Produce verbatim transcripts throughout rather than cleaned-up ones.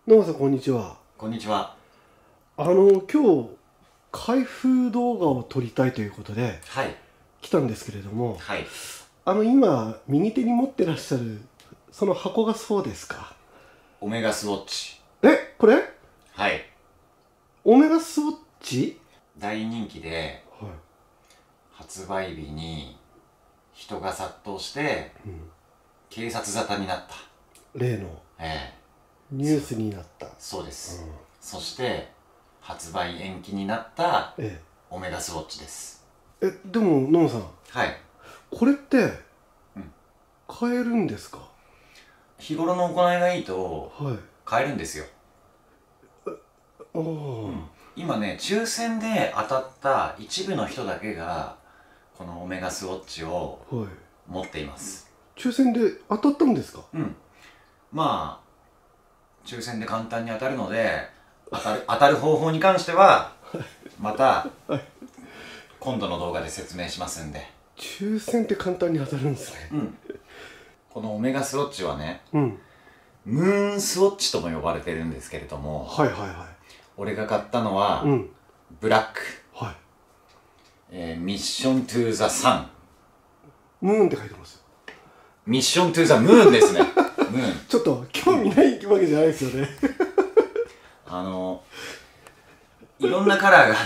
野間さん、こんにちは。 こんにちは。 あの、今日、開封動画を撮りたいということで、 はい。 来たんですけれども、 はい。 あの、今、右手に持ってらっしゃる、その箱がそうですか？ オメガスウォッチ。 え、これはい。 オメガスウォッチ？ 大人気で、 はい。 発売日に人が殺到して、 うん。 警察沙汰になった。 例のええ、 ニュースになった。 そうです。 うん。 そして、発売延期になったえオメガスウォッチです。 え。え、でも、野間さん、 はい。 これって、 うん。 買えるんですか？ 日頃の行いがいいと、 はい。 買えるんですよ。 ああ、 うん。今ね、抽選で当たった一部の人だけが、このオメガスウォッチをはい。 持っています。 抽選で当たったんですか？ うん。まあ、抽選で簡単に当たるので、当たる、当たる方法に関しては、また、今度の動画で説明しますんで。 抽選って簡単に当たるんですね。 うん。このオメガスウォッチはね、 うん。 ムーンスウォッチとも呼ばれてるんですけれども、 はいはいは俺が買ったのは、 い。うん。 ブラック、 はい。 えー、ミッショントゥーザサン。 ムーンって書いてますよ。 ミッショントゥーザムーンですね。ムーン。 ちょっと興味ないわけじゃないですよね。 あの、いろんなカラーがあって、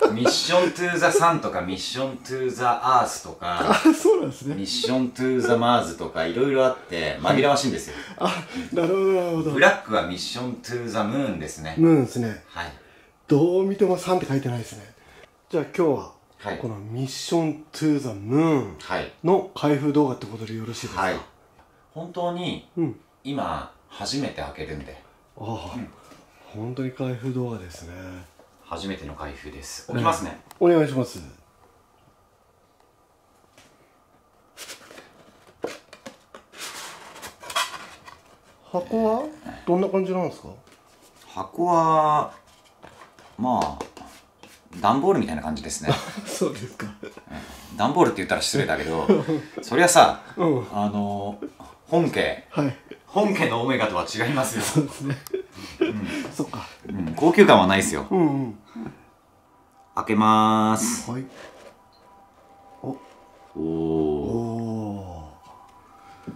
ミッショントゥーザサンとか、ミッショントゥーザアースとか、 あ、そうなんですね。 ミッショントゥーザマーズとかいろいろあって紛らわしいんですよ。 あ、なるほどなるほど。 ブラックはミッショントゥーザムーンですね。 ムーンですね。 はい。 どう見てもさんって書いてないですね。じゃあ今日は、 はい。 このミッショントゥーザムーンはい。 の開封動画ってことでよろしいですか？ はい。本当にうん。 今初めて開けるんで。 ああ、 うん、 本当に開封動画ですね。 初めての開封です。置きますね。 お願いします。箱はどんな感じなんですか？ 箱は、まあ、段ボールみたいな感じですね。 そうですか。 段ボールって言ったら失礼だけど、そりゃさ、 うん。 あの、本家、 はい。 本家のオメガとは違いますよ。 そうですね。 うん、 そっか。 うん、高級感はないですよ。 うんうん。 開けまーす。 はい。お。 おおお。 ー。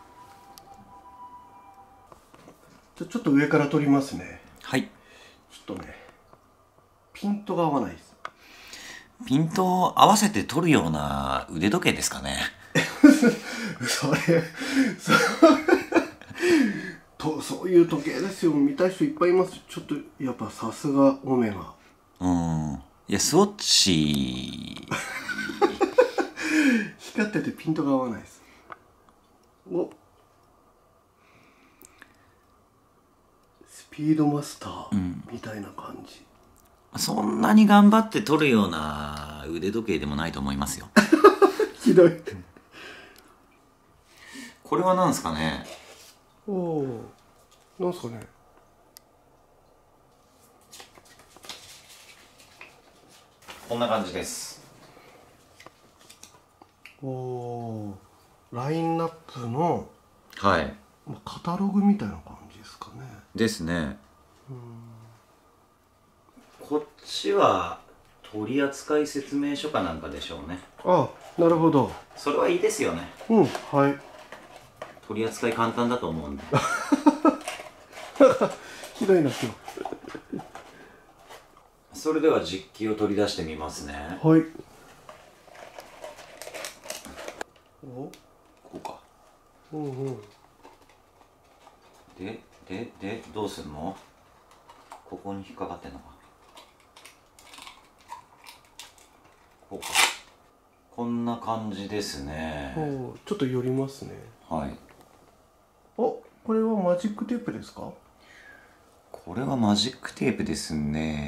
じゃあちょっと上から撮りますね。 はい。 ちょっとね、ピントが合わないです。 ピントを合わせて撮るような腕時計ですかね。 それ、そと、そういう時計ですよ。見たい人いっぱいいます。ちょっと、やっぱさすがオメガ。 うん。いや、スウォッチ。 光っててピントが合わないです。お、スピードマスターみたいな感じ。 そんなに頑張って撮るような腕時計でもないと思いますよ。 ひどい。 これは何ですかね。 おお、なんすかね。 こんな感じです。 おお、ラインナップの、 はい。 まあ、カタログみたいな感じですかね。 ですね。こっちは取扱説明書かなんかでしょうね。 あ、なるほど。 それはいいですよね。 うん、はい。 取り扱い簡単だと思うんで。 ひどいな今日。それでは実機を取り出してみますね。 はい。お、 こうか。 うんうん。 で、で、で、どうすんの？ここに引っかかってんのか。こうか。こんな感じですね。 お、ちょっと寄りますね。 はい。 お、これはマジックテープですか？ これはマジックテープですね。 うん。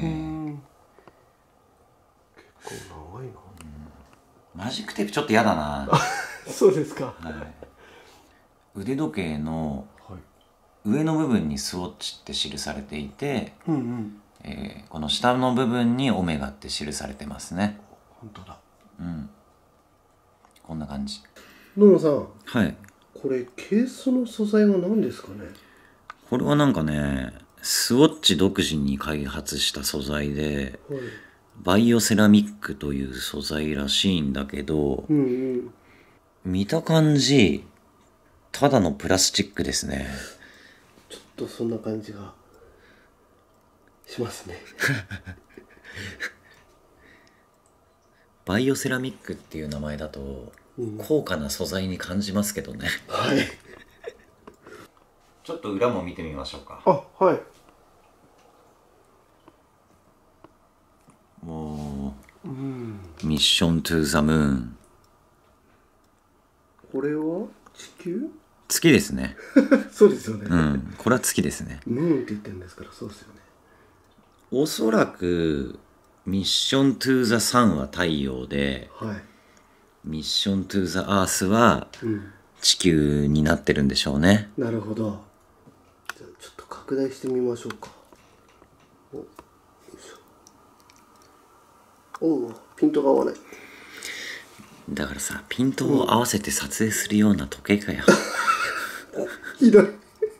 結構長いな。 うん、マジックテープちょっと嫌だな。 そうですか。 はい。腕時計のはい。 上の部分にスウォッチって記されていて、 うんうん。 えー、この下の部分にオメガって記されてますね。 本当だ。 うん。こんな感じ。 野野さん。 はい。 これケースの素材は何ですかね？ これはなんかね、スウォッチ独自に開発した素材で、 はい、 バイオセラミックという素材らしいんだけど、 うんうん、 見た感じ、ただのプラスチックですね。 ちょっとそんな感じがしますね。 バイオセラミックっていう名前だと、うん、高価な素材に感じますけどね。 はい。 ちょっと裏も見てみましょうか。 あ、はい。 もう、うん、ミッショントゥーザムーン。 これは地球？ 月ですね。 そうですよね。 うん、これは月ですね。 ムーンって言ってるんですから、そうですよね。 おそらくミッショントゥーザサンは太陽で、 はい、 ミッショントゥーザアースは地球になってるんでしょうね。 うん、なるほど。じゃあちょっと拡大してみましょうか。お、よいしょ。おお、ピントが合わない。 だからさ、ピントを合わせて撮影するような時計かよ。 ひどい。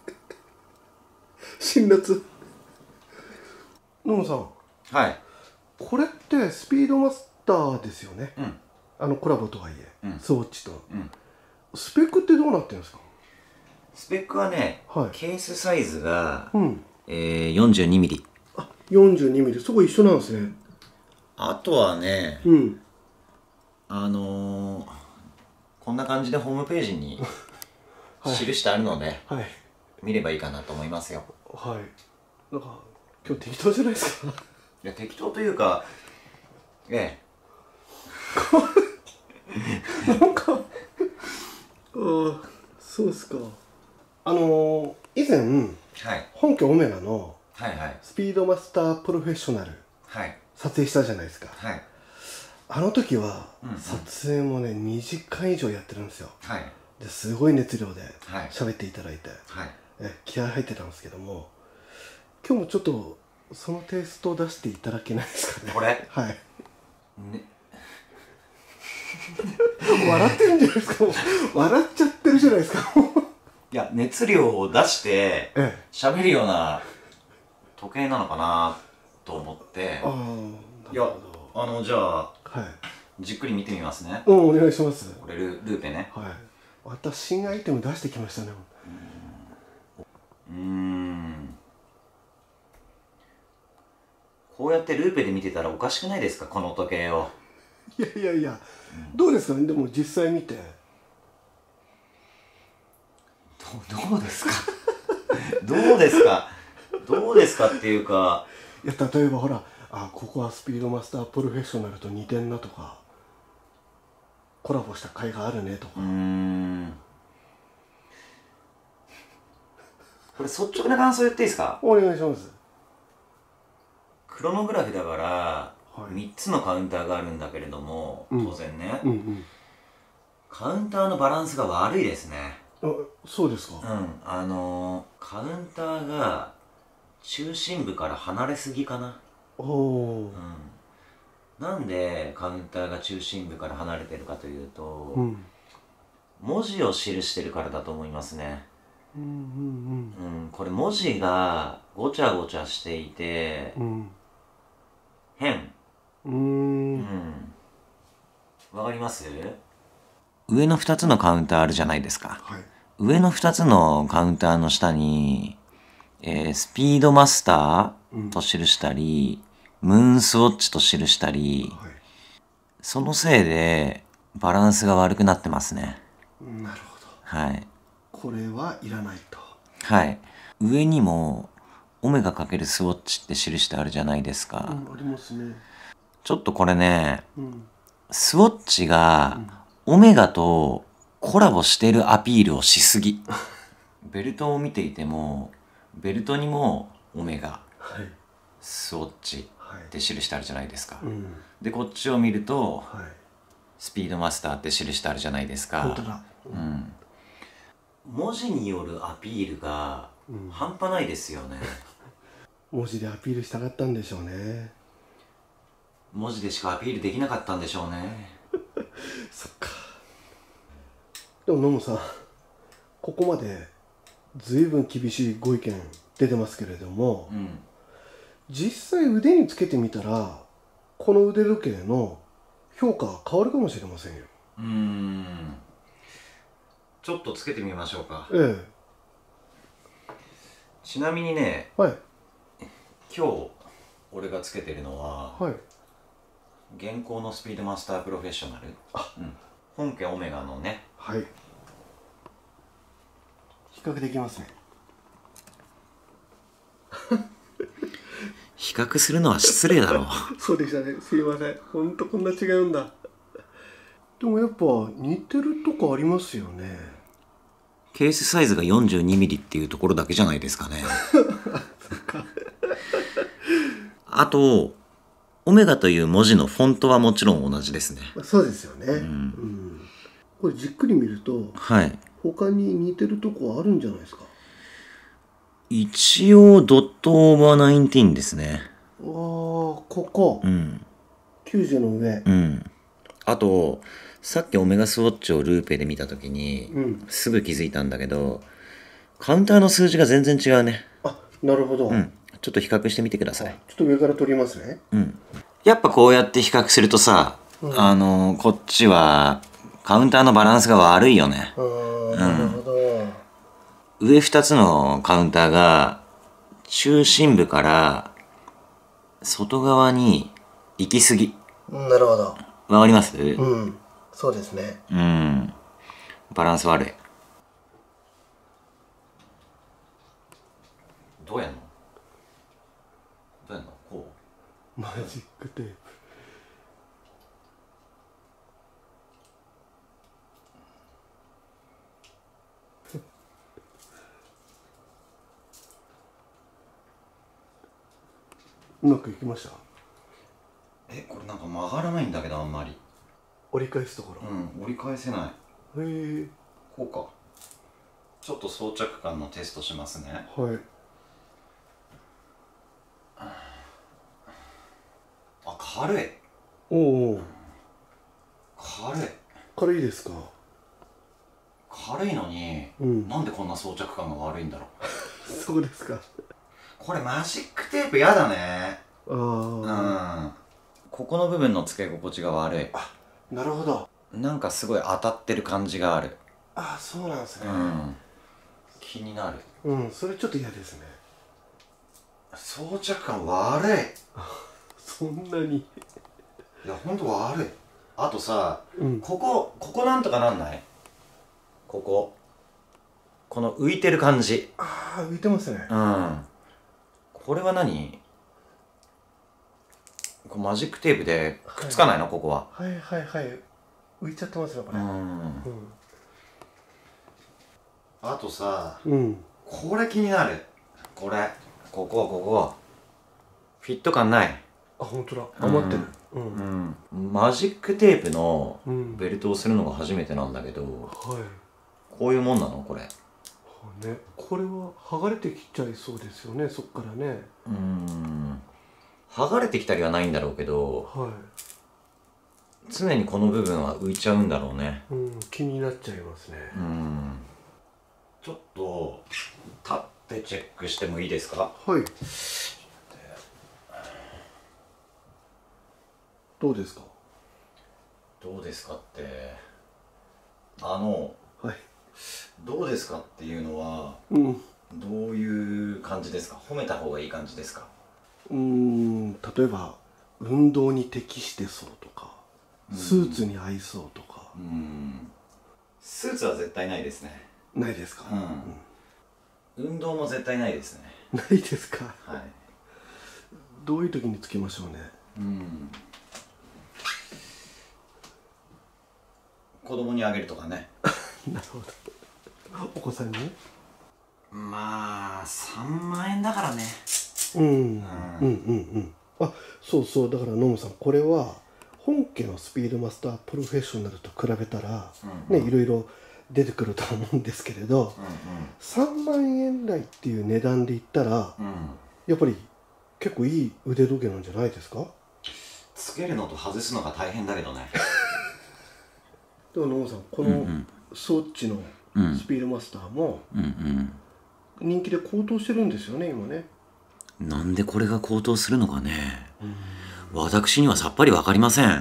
辛辣。野野さん。 はい。 これってスピードマスターですよね。 うん。 あのコラボとはいえ、うん、スウォッチと、 うん。 スペックってどうなってるんですか？ スペックはね、はい、ケースサイズが、うん、えー、よんじゅうにミリ。 あ、よんじゅうにミリ、そこ一緒なんですね。 あとはね、うん、あのー、こんな感じでホームページに記してあるので、はいはい、見ればいいかなと思いますよ。 はい。なんか今日適当じゃないですか？ いや、適当というか、ええ。なんか、ああ、そうですか。あのー、以前、はい、本家オメガのスピードマスタープロフェッショナル、はい、撮影したじゃないですか。はい、あの時は、うんうん、撮影もねにじかん以上やってるんですよ。はい、ですごい熱量で喋っていただいて、はい、え気合入ってたんですけども、今日もちょっとそのテイストを出していただけないですかね。 これはい、ね、笑ってるんじゃないですか。笑っちゃってるじゃないですか。 いや、熱量を出して喋るような時計なのかなと思って、あ、いや、あの、じゃあ、はい、じっくり見てみますね。 うん、お願いします。 これ ル, ルーペね。 はい。また新アイテム出してきましたね。 うーん、こうやってルーペで見てたらおかしくないですか、この時計を。 いやいやいや、うん、どうですかね、でも実際見て。 ど, どうですかどうですかどうですかっていうか、 いや、例えばほら、あ、ここはスピードマスタープロフェッショナルと似てんなとか、コラボした甲斐があるねとか。うーん、 これ率直な感想言っていいですか？ お願いします。 クロノグラフだからみっつのカウンターがあるんだけれども、はい、当然ね、うんうんうん、カウンターのバランスが悪いですね。 あ、そうですか。 うん、あのー、カウンターが中心部から離れすぎかな。おお、うん、なんでカウンターが中心部から離れてるかというと、うん、文字を記してるからだと思いますね。うんうんうん、うん、これ文字がごちゃごちゃしていて、うん、変。うーん、うん、わかります？上のふたつのカウンターあるじゃないですか。はい、上のふたつのカウンターの下に、えー、スピードマスターと記したり、うん、ムーンスウォッチと記したり、はい、そのせいでバランスが悪くなってますね。 なるほど。 はい。 これはいらないと。 はい。上にもオメガ×スウォッチって記してあるじゃないですか。 うん、ありますね。 ちょっとこれね、うん、スウォッチがオメガとコラボしてるアピールをしすぎ。ベルトを見ていても、ベルトにもオメガ、はい、スウォッチって記してあるじゃないですか。はい、うん、で、こっちを見ると、はい、スピードマスターって記してあるじゃないですか。 本当だ。 うん。文字によるアピールが半端ないですよね。 うん、文字でアピールしたかったんでしょうね。 文字でしかアピールできなかったんでしょうね。 そっか。でもノムさん、ここまで随分厳しいご意見出てますけれども、うん、実際腕につけてみたらこの腕時計の評価は変わるかもしれませんよ。 うーん、ちょっとつけてみましょうか。 ええ。 ちなみにね、 はい、 今日俺がつけてるのは、はい、現行のスピードマスタープロフェッショナル、あ、うん、本家オメガのね、 はい、比較できますね。 比較するのは失礼だろう。 そうでしたね、すいません。ほんとこんな違うんだ。でもやっぱ似てるとこありますよね。 ケースサイズが よんじゅうにミリ っていうところだけじゃないですかね。あとオメガという文字のフォントはもちろん同じですね。 そうですよね、うんうん、これじっくり見ると、はい、他に似てるとこあるんじゃないですか。 一応ドットオーバーナインティーンですね。 ああ、ここ、うん、きゅうじゅうの上、 うん、あとさっきオメガスウォッチをルーペで見た時に、うん、すぐ気づいたんだけどカウンターの数字が全然違うね。 あ、なるほど、うん、 ちょっと比較してみてください。 ちょっと上から取りますね。 うん、やっぱこうやって比較するとさ、うん、あのこっちはカウンターのバランスが悪いよね。 あー、なるほど、 うん、上ふたつのカウンターが中心部から外側に行き過ぎ。 なるほど。 わかります？ うん、そうですね。 うん、バランス悪い。どうやんの？どうやんの？こう？マジックテープ。うまくいきました？ え、これなんか曲がらないんだけど、あんまり折り返すところ。 うん、折り返せない。へえ。 こうか。ちょっと装着感のテストしますね。 はい。 あ、軽い。 おお、 軽い。 軽いですか？ 軽いのに、うん、なんでこんな装着感が悪いんだろう。そうですか。 これマジックテープやだね。 ああ、 うん、ここの部分の付け心地が悪い。 あ、なるほど。 なんかすごい当たってる感じがある。 ああ、そうなんですね。 うん、気になる。 うん、それちょっと嫌ですね。 装着感悪い。 そんなに？いや、ほんと悪い。あとさ、うん、ここここなんとかなんない？こここの浮いてる感じ。 ああ、浮いてますね。 うん、これは何？これマジックテープでくっつかないの、はい、ここは。 はいはいはい、浮いちゃってますよこれ。うん、うん、 あとさ、うん、これ気になる。これここここフィット感ない。 あ、本当だ、余ってる。 うん、うん、マジックテープのベルトをするのが初めてなんだけど、うん、はい、こういうもんなのこれ。 ね、これは剥がれてきちゃいそうですよね、そっからね。 うーん、剥がれてきたりはないんだろうけど、はい、常にこの部分は浮いちゃうんだろうね。 うん、気になっちゃいますね。 うん、ちょっと立ってチェックしてもいいですか？ はい。どうですか？ どうですかってあの、はい、どうですかっていうのは、うん、どういう感じですか？褒めた方がいい感じですか？ うーん、例えば運動に適してそうとか、スーツに合いそうとか。 うん、スーツは絶対ないですね。 ないですか？ うん、運動も絶対ないですね。 ないですか？ はい。 どういう時につけましょうね。 うん、子供にあげるとかね。 なるほど。お子さんに？ まあさんまんえんだからね。 うん、うん、うんうんうん。あ、そうそう、だからノムさん、これは本家のスピードマスタープロフェッショナルと比べたら、うんうん、ね、いろいろ出てくると思うんですけれど、うんうん、さんまんえん台っていう値段で言ったら、うん、やっぱり結構いい腕時計なんじゃないですか？ つけるのと外すのが大変だけどね。 でもノムさん、このスウォッチのスピードマスターも、うんうん、 人気で高騰してるんですよね今ね。 なんでこれが高騰するのかね、私にはさっぱりわかりません。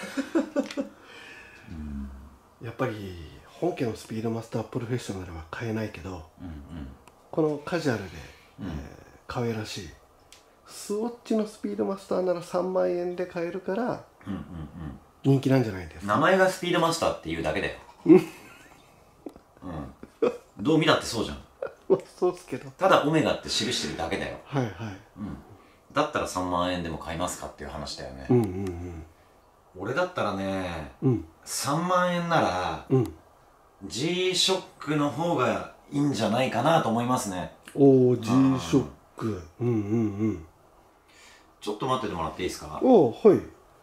やっぱり本家のスピードマスタープロフェッショナルは買えないけど、うんうん、このカジュアルで、うんえー、可愛らしいスウォッチのスピードマスターならさんまんえんで買えるから、うんうんうん、人気なんじゃないですか。 名前がスピードマスターっていうだけだよ、うん、どう見たってそうじゃん。 そうっすけど、 ただオメガって記してるだけだよ。 はいはい、 うん、だったらさんまんえんでも買いますかっていう話だよね。 うんうんうん、 俺だったらね、うん、さんまんえんなら、うん、G ショックの方がいいんじゃないかなと思いますね。 おお、G ショック、うんうんうん。 ちょっと待っててもらっていいですか。 おお、はい。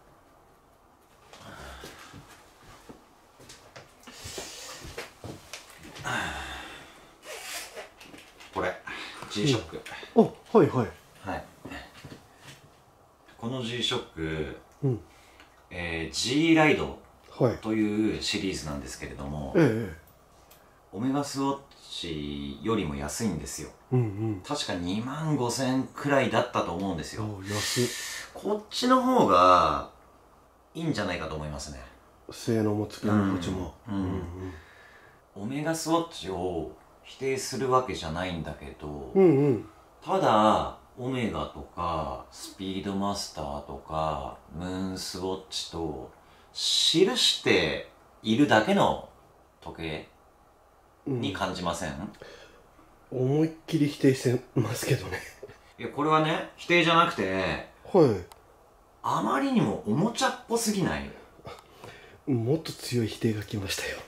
これ G ショック、 うん、お、はいはいはい。この G ショック、うん、えー、G ライドというシリーズなんですけれども、はい、ええ、オメガスウォッチよりも安いんですよ、うんうん、確かにまんごせんくらいだったと思うんですよ。 安い。 こっちの方がいいんじゃないかと思いますね。 性能もつけ心地も、うんうんうん、 オメガスウォッチを否定するわけじゃないんだけど、 うんうん、 ただオメガとかスピードマスターとかムーンスウォッチと記しているだけの時計に感じません？ うん、思いっきり否定してますけどね。 いや、これはね、否定じゃなくて、はい、あまりにもおもちゃっぽすぎない？ もっと強い否定が来ましたよ。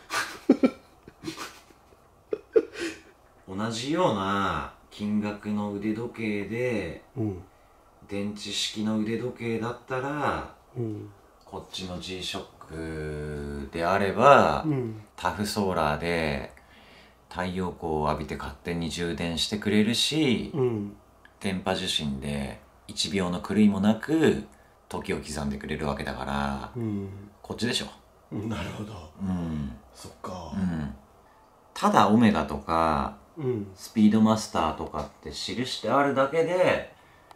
同じような金額の腕時計で、うん、電池式の腕時計だったら、うん、こっちの G ショックであれば、うん、タフソーラーで太陽光を浴びて勝手に充電してくれるし、うん、電波受信でいちびょうの狂いもなく時を刻んでくれるわけだから、うん、こっちでしょ。 なるほど、うん、そっか、うん、 ただオメガとか、うん、スピードマスターとかって記してあるだけで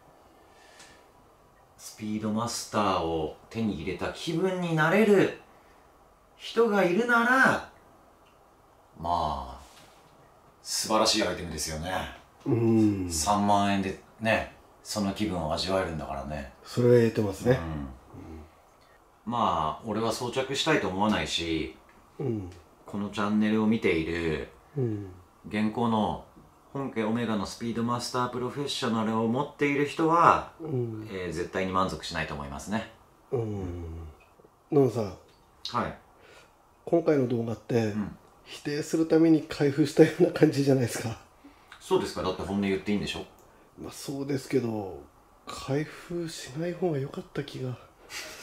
スピードマスターを手に入れた気分になれる人がいるなら、まあ素晴らしいアイテムですよね。うん、さんまんえんでね、その気分を味わえるんだからね。 それは言えてますね、うんうん、 まあ俺は装着したいと思わないし、うん、このチャンネルを見ている、うん、現行の本家オメガのスピードマスタープロフェッショナルを持っている人は、うん、えー、絶対に満足しないと思いますね。うん。 ノンさん、はい、今回の動画って、うん、否定するために開封したような感じじゃないですか。 そうですか。だって本音言っていいんでしょ。 まあそうですけど、開封しない方が良かった気が。